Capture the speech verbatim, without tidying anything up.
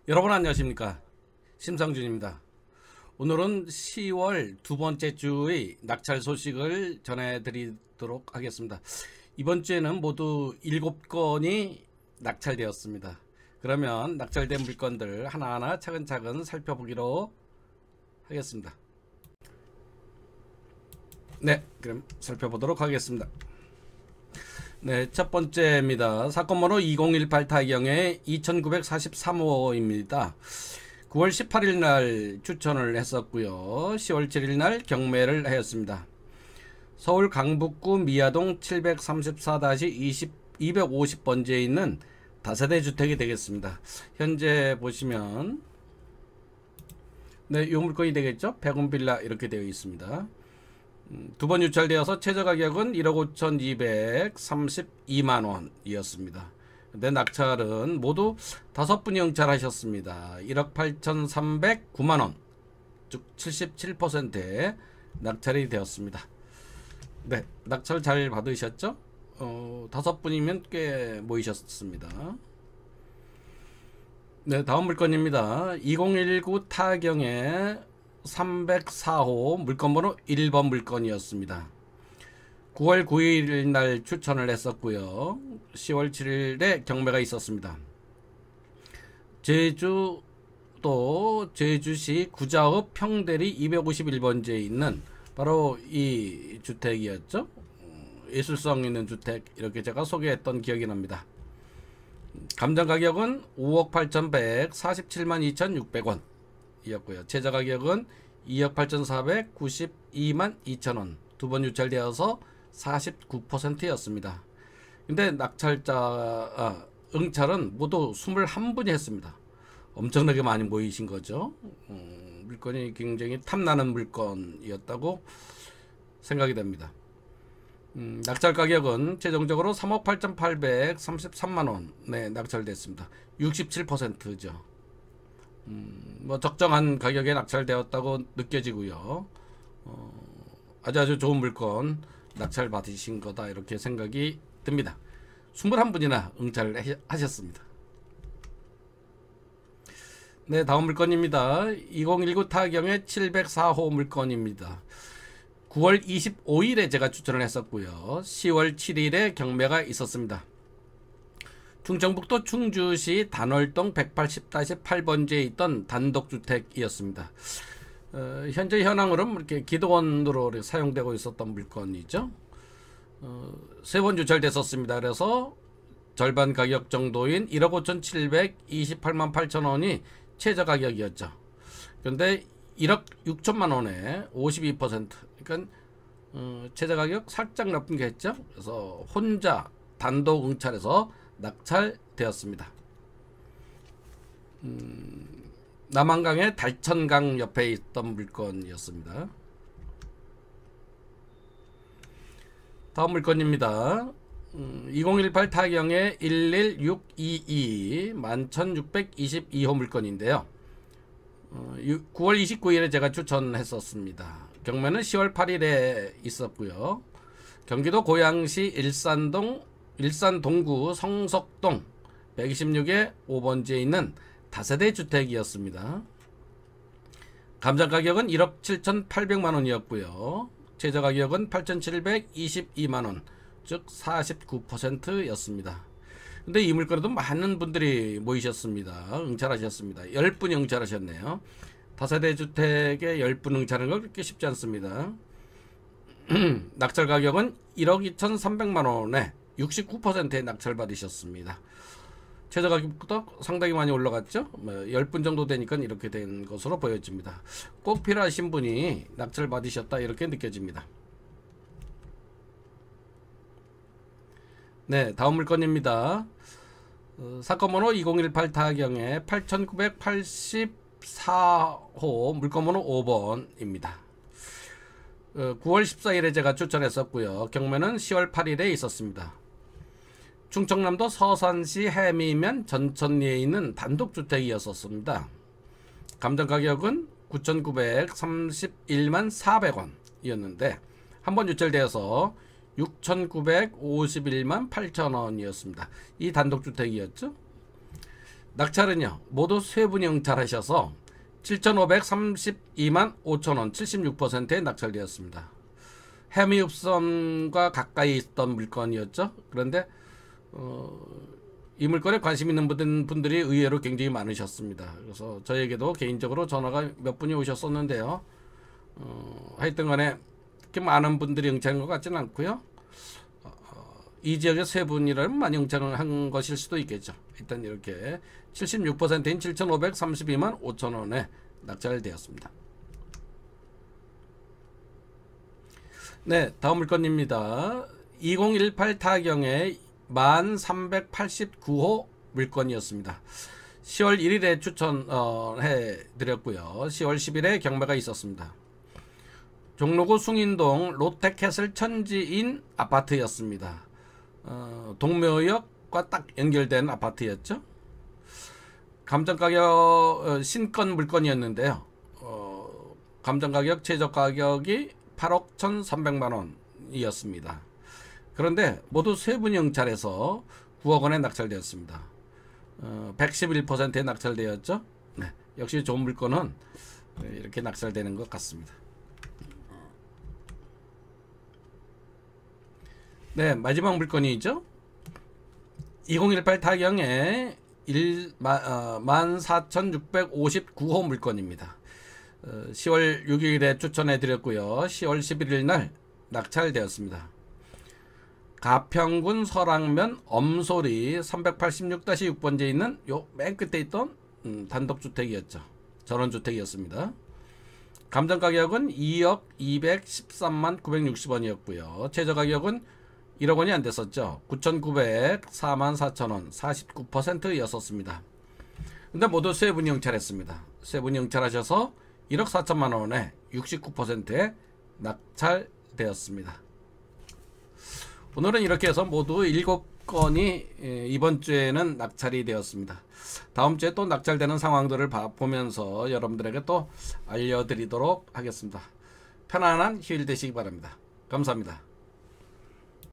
여러분 안녕하십니까, 심상준입니다. 오늘은 시월 두 번째 주의 낙찰 소식을 전해드리도록 하겠습니다. 이번 주에는 모두 일곱 건이 낙찰되었습니다. 그러면 낙찰된 물건들 하나하나 차근차근 살펴보기로 하겠습니다. 네, 그럼 살펴보도록 하겠습니다. 네, 첫 번째입니다. 사건 번호 이공일팔 타경의 이천구백사십삼 호입니다. 구월 십팔일 날 추천을 했었고요. 시월 칠일 날 경매를 하였습니다. 서울 강북구 미아동 칠백삼십사 이십 이백오십 번지에 있는 다세대 주택이 되겠습니다. 현재 보시면 네, 요 물건이 되겠죠. 백운 빌라 이렇게 되어 있습니다. 두 번 유찰되어서 최저 가격은 일억 오천이백삼십이만 원이었습니다. 근데 낙찰은 모두 다섯 분이 응찰하셨습니다. 일억 팔천삼백구만 원, 즉 칠십칠 퍼센트의 낙찰이 되었습니다. 네, 낙찰 잘 받으셨죠? 어, 다섯 분이면 꽤 모이셨습니다. 네, 다음 물건입니다. 이공일구 타경의 삼백사 호 물건번호 일 번 물건이었습니다. 구월 구일 날 추천을 했었고요. 시월 칠일에 경매가 있었습니다. 제주도 제주시 구자읍 평대리 이백오십일 번지에 있는 바로 이 주택이었죠. 예술성 있는 주택, 이렇게 제가 소개했던 기억이 납니다. 감정 가격은 오억 팔천백사십칠만 이천육백 원 이었고요. 최저 가격은 이억 팔천사백구십이만 이천 원. 두 번 유찰되어서 사십구 퍼센트였습니다. 근데 낙찰자 아, 응찰은 모두 이십일 분이 했습니다. 엄청나게 많이 모이신 거죠. 음, 물건이 굉장히 탐나는 물건이었다고 생각이 됩니다. 음, 낙찰 가격은 최종적으로 삼억 팔천팔백삼십삼만 원에 낙찰됐습니다. 육십칠 퍼센트죠. 음, 뭐 적정한 가격에 낙찰되었다고 느껴지고요. 어, 아주 아주 좋은 물건 낙찰 받으신 거다, 이렇게 생각이 듭니다. 이십일 분이나 응찰을 하셨습니다. 네, 다음 물건입니다. 이공일구 타경의 칠백사 호 물건입니다. 구월 이십오일에 제가 추천을 했었고요. 시월 칠일에 경매가 있었습니다. 충청북도 충주시 단월동 백팔십 팔 번지에 있던 단독주택이었습니다. 어, 현재 현황으로는 이렇게 기도원으로 이렇게 사용되고 있었던 물건이죠. 어, 세 번 유찰됐었습니다. 그래서 절반 가격 정도인 일억 오천칠백이십팔만 팔천 원이 최저 가격이었죠. 그런데 일억 육천만 원에 오십이 퍼센트, 그러니까 어, 최저 가격 살짝 높은 게 했죠. 그래서 혼자 단독 응찰에서 낙찰되었습니다. 음, 남한강의 달천강 옆에 있던 물건이었습니다. 다음 물건입니다. 음, 이공일팔 타경의 일일육이이 만천육백이십이 호 물건인데요. 어, 구월 이십구일에 제가 추천했었습니다. 경매는 시월 팔일에 있었고요. 경기도 고양시 일산동 일산 동구 성석동 백이십육의 오 번지에 있는 다세대 주택이었습니다. 감정 가격은 일억 칠천팔백만 원이었고요. 최저 가격은 팔천칠백이십이만 원, 즉 사십구 퍼센트였습니다. 근데 이 물건에도 많은 분들이 모이셨습니다. 응찰하셨습니다. 십 분이 응찰하셨네요. 다세대 주택에 십 분 응찰하는 건 그렇게 쉽지 않습니다. 낙찰 가격은 일억 이천삼백만 원에 육십구 퍼센트의 낙찰 받으셨습니다. 최저 가격보다 상당히 많이 올라갔죠. 뭐 십 분 정도 되니까 이렇게 된 것으로 보여집니다. 꼭 필요하신 분이 낙찰 받으셨다, 이렇게 느껴집니다. 네, 다음 물건입니다. 어, 사건 번호 이공일팔 타경의 팔천구백팔십사 호 물건 번호 오 번입니다. 어, 구월 십사일에 제가 추천했었고요. 경매는 시월 팔일에 있었습니다. 충청남도 서산시 해미면 전천리에 있는 단독주택이었습니다. 감정 가격은 구천구백삼십일만 사백 원이었는데 한 번 유찰되어서 육천구백오십일만 팔천 원이었습니다. 이 단독주택이었죠. 낙찰은요 모두 세분이 응찰하셔서 칠천오백삼십이만 오천 원 칠십육 퍼센트에 낙찰되었습니다. 해미읍선과 가까이 있던 물건이었죠. 그런데 어, 이 물건에 관심 있는 분들이 의외로 굉장히 많으셨습니다. 그래서 저에게도 개인적으로 전화가 몇 분이 오셨었는데요. 어, 하여튼 간에 그렇게 많은 분들이 응찰한 것 같지는 않고요. 어, 이 지역의 세 분이라면 많이 응찰을 한 것일 수도 있겠죠. 일단 이렇게 칠십육 퍼센트인 칠천오백삼십이만 오천 원에 낙찰되었습니다. 네, 다음 물건입니다. 이공일팔 타경의 만 삼백팔십구 호 물건이었습니다. 시월 일일에 추천해 드렸고요. 시월 십일에 경매가 있었습니다. 종로구 숭인동 롯데캐슬 천지인 아파트였습니다. 어, 동묘역과 딱 연결된 아파트였죠. 감정가격 어, 신건 물건이었는데요. 어, 감정가격 최저가격이 팔억 천삼백만 원이었습니다. 그런데 모두 세 분이 응찰해서 구억 원에 낙찰되었습니다. 어, 백십일 퍼센트에 낙찰되었죠. 네, 역시 좋은 물건은 이렇게 낙찰되는 것 같습니다. 네, 마지막 물건이죠. 이공일팔 타경의 만 사천육백오십구 호 물건입니다. 어, 시월 육일에 추천해 드렸고요. 시월 십일일 날 낙찰되었습니다. 가평군 설악면 엄소리 삼백팔십육 다시 육 번지에 있는 요 맨 끝에 있던 음, 단독주택이었죠. 전원주택이었습니다. 감정가격은 이억 이백십삼만 구백육십 원이었고요. 최저가격은 일억 원이 안 됐었죠. 구천구백사만 사천 원 사십구 퍼센트였었습니다. 근데 모두 세 분이 응찰했습니다. 세 분이 응찰하셔서 일억 사천만 원에 육십구 퍼센트에 낙찰되었습니다. 오늘은 이렇게 해서 모두 일곱 건이 이번 주에는 낙찰이 되었습니다. 다음 주에 또 낙찰되는 상황들을 보면서 여러분들에게 또 알려드리도록 하겠습니다. 편안한 휴일 되시기 바랍니다. 감사합니다.